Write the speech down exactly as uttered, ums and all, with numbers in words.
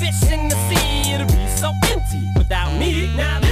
fish in the sea, it'll be so empty without me. Now